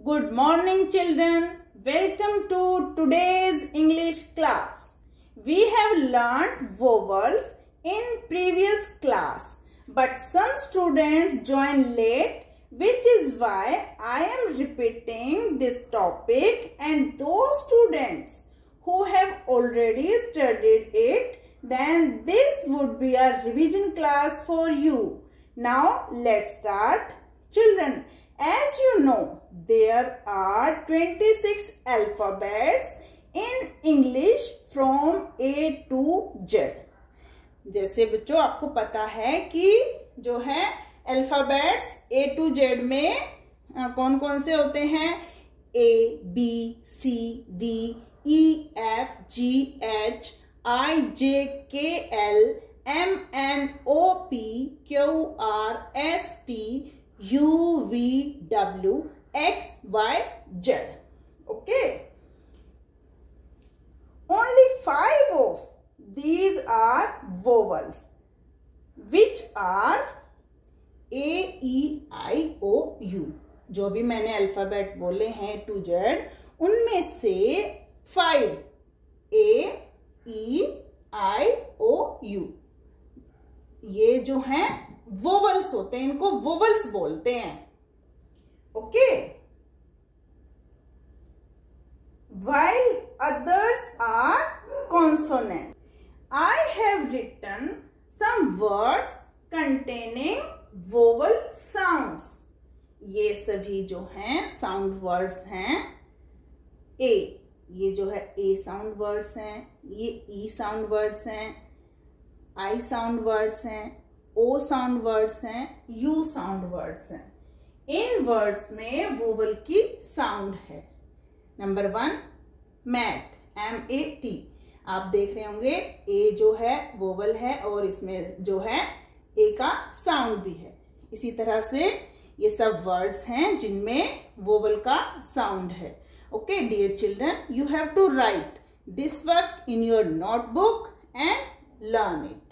Good morning children. Welcome to today's English class. We have learned vowels in previous class, but some students joined late, which is why I am repeating this topic, and those students who have already studied it, then this would be a revision class for you. Now let's start. Children, as you know, there are 26 alphabets in English from A to Z. जैसे बच्चों आपको पता है कि जो है alphabets A to Z में कौन कौन से होते हैं? A, B, C, D, E, F, G, H, I, J, K, L, M, N, O, P, Q, R, S, T, U, V, W, X, Y, Z. Okay. Only 5 of these are vowels, which are A, E, I, O, U. जो भी मैंने alphabet बोले हैं to Z, उनमें से 5 A, E, I, O, U ये जो हैं वोवल्स होते हैं, इनको वोवल्स बोलते हैं. Okay. While others are consonant. I have written some words containing vowel sounds. ये सभी जो हैं साउंड वर्ड्स हैं. ए, ये जो है ए साउंड वर्ड्स हैं, ये ई साउंड वर्ड्स हैं, आई साउंड वर्ड्स हैं, ओ साउंड वर्ड्स हैं, यू साउंड वर्ड्स हैं. इन वर्ड्स में वोवल की साउंड है. Number 1 mat, MAT. आप देख रहे होंगे ए जो है वोवल है और इसमें जो है ए का साउंड भी है. इसी तरह से ये सब वर्ड्स हैं जिनमें वोवल का साउंड है. Okay dear children, you have to write this work in your notebook and learn it.